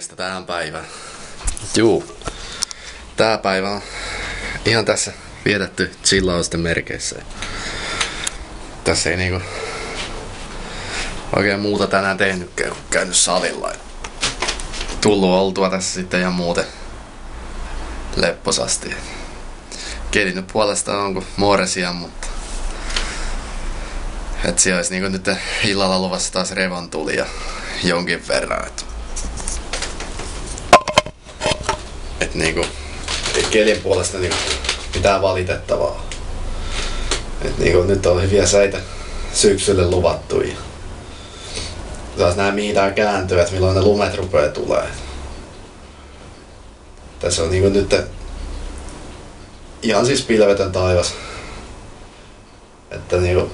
eilistä tähän päivään. Juu. Tää päivä on ihan tässä vietetty chillausten merkeissä. Tässä ei niinku oikein muuta tänään tehnytkään kuin käynyt salilla. Tullut oltua tässä sitten ihan muuten lepposasti. Keli nyt puolestaan on kuin Mooresia, mutta et siellä olisi niinku nyt illalla luvassa taas revontuli ja jonkin verran. Et niinku ei kelin puolesta niinku mitään valitettavaa. Et niinku nyt on hyviä säitä syksylle luvattu. Ja taas nää mihin tää kääntyy, et milloin ne lumet rupee tulee. Tässä on niinku nyt ihan siis pilvetön taivas. Että niinku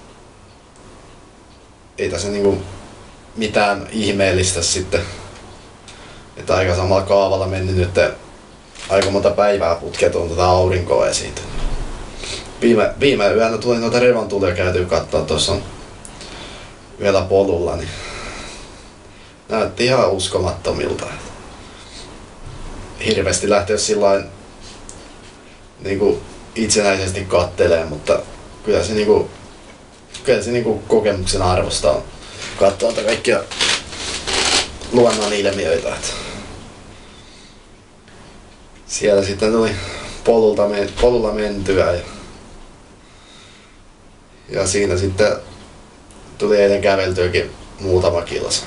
ei tässä niinku mitään ihmeellistä sitten. Että aika samalla kaavalla mennyt nyt aika monta päivää putket on tätä aurinkoa esiintynyt. Viime yönä tuli noita revontulia käytyy katsoa, tuossa on vielä polulla, niin näytti ihan uskomattomilta. Hirveästi lähtee sillain niinku itsenäisesti kattelee, mutta kyllä se niinku kokemuksen arvosta on katsoa kaikkia luonnon ilmiöitä. Siellä sitten tuli polulla mentyä ja siinä sitten tuli eilen käveltyäkin muutama kilsa.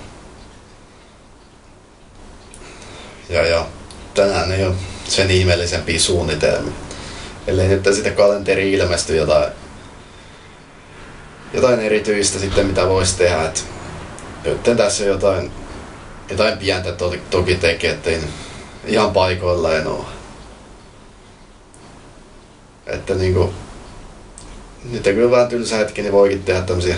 Ja tänään ei ole sen ihmeellisempiä suunnitelmia. Ellei nyt sitten kalenteri ilmesty jotain erityistä sitten mitä voisi tehdä. Et nyt tässä jotain pientä toki tekee, ettei ihan paikoillaan ole. Että niinku nyt on kyllä vähän tylsä hetki, niin voikin tehdä tämmösiä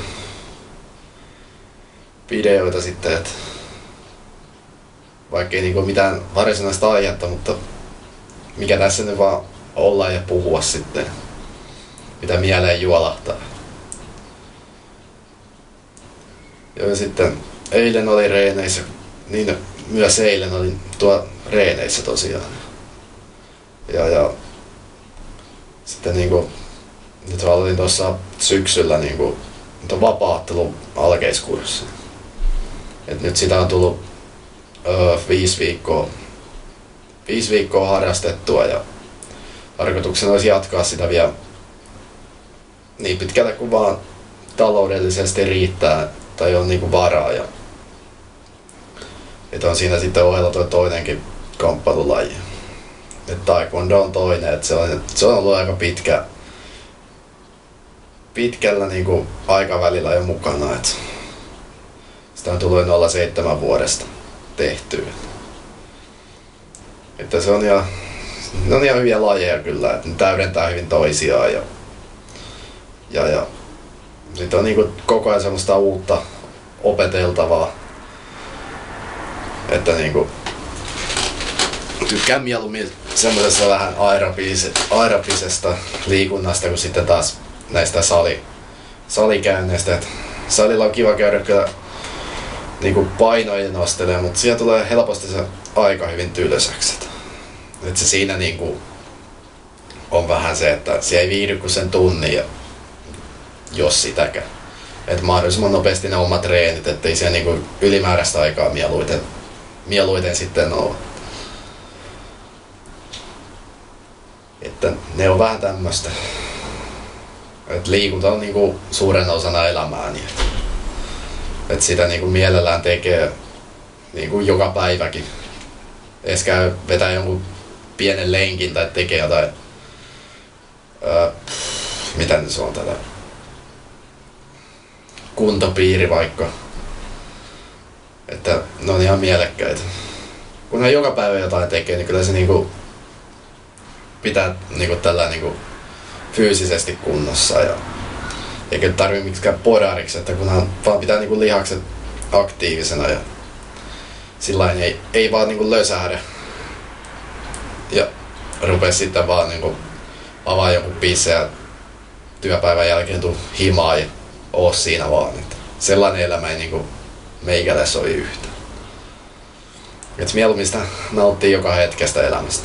videoita sitten, että vaikka ei niinku mitään varsinaista aihetta, mutta mikä tässä nyt vaan olla ja puhua sitten, mitä mieleen juolahtaa. Ja sitten eilen oli reeneissä, niin myös eilen olin tuo reeneissä tosiaan. Ja sitten niinku nyt aloitin tuossa syksyllä niinku vapaa-ottelun alkeiskurssi. Et nyt sitä on tullut 5 viikkoa harrastettua ja tarkoituksena olisi jatkaa sitä vielä niin pitkälle kuin vaan taloudellisesti riittää tai on niinku varaa. Ja et on siinä sitten ohella tuo toinenkin kamppailulaji. Et taekwondo on toinen, et se on ollut aika pitkällä niinku aikavälillä jo mukana. Et sitä on tullut 0,7 vuodesta tehtyä. Että se on ihan hyviä lajeja kyllä, että ne täydentää hyvin toisiaan ja sitten on niinku koko ajan semmoista uutta opeteltavaa. Että niinku tykkään mieluummin semmoisesta vähän aerobisesta liikunnasta kuin sitten taas näistä salikäynneistä. Et salilla on kiva käydä kyllä niinku painoja nostelee, mutta siellä tulee helposti se aika hyvin tylsäksi. Et se siinä niinku on vähän se, että siellä ei viihdy kuin sen tunnin, jos sitäkään. Et mahdollisimman nopeasti ne omat treenit, ettei siellä niinku ylimääräistä aikaa mieluiten sitten ole. Että ne on vähän tämmöstä. Et liikunta on niinku suurena osana elämääni. Et sitä niinku mielellään tekee niinku joka päiväkin. Edes käy vetää jonkun pienen lenkin tai tekee jotain mitä nyt se on tätä kuntopiiri vaikka. Että ne on ihan mielekkäitä. Kun ne joka päivä jotain tekee, niin kyllä se niinku pitää niinku tällä niinku fyysisesti kunnossa ja eikä tarvii miksikään podariksi, että kunhan vaan pitää niinku lihakset aktiivisena ja sillain ei vaan niinku lösähdä ja rupee sitten vaan niinku avaa joku pisse ja työpäivän jälkeen tuu himaa ja oo siinä vaan. Että sellainen elämä ei niinku meikälle sovi yhtään. Et mieluummin sitä nauttii joka hetkestä elämästä.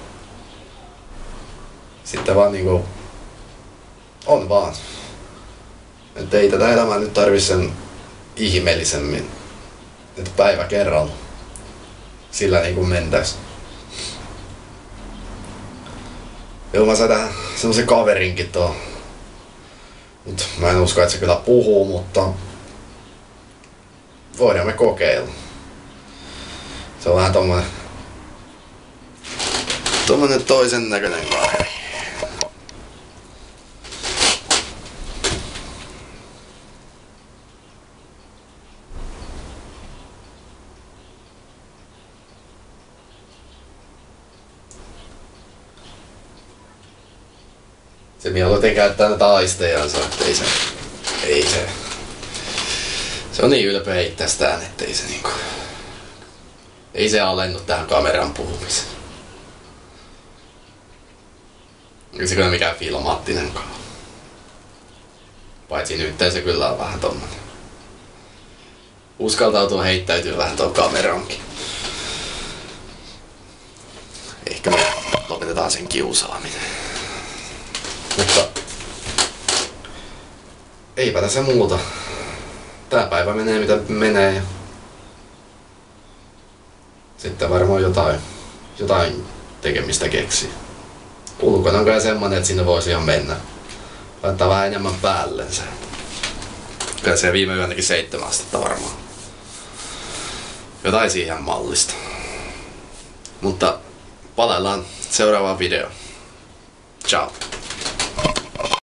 Sitten vaan niinku on vaan. Et ei tätä elämää nyt tarvi sen ihmeellisemmin. Et päivä kerralla. Sillä niinku mentäis. Joo, mä sain tähän semmosen kaverinkin tuohon. Mut mä en usko, että se kyllä puhuu, mutta voidaan me kokeilla. Se on vähän tommonen toisen näköinen kaveri. Se mieluiten käyttää näitä aistejansa, ettei se. Se on niin ylpeä itsestään, ettei se niinku. Ei se alennu tähän kameran puhumiseen. Ei se kyllä mikään filmaattinenkaan. Paitsi nyt se kyllä on vähän tommonen. Uskaltautuu heittäytyy vähän tuon kamerankin. Ehkä me lopetetaan sen kiusaaminen. Mutta eipä tässä muuta. Tää päivä menee mitä menee. Sitten varmaan jotain tekemistä keksii. Ulkona on kai semmonen, että sinne voisi ihan mennä. Laittaa vähän enemmän päällensä. Kyllä se viime yönäkin 7 astetta varmaan. Jotain siihen mallista. Mutta palaillaan seuraavaan videoon. Ciao.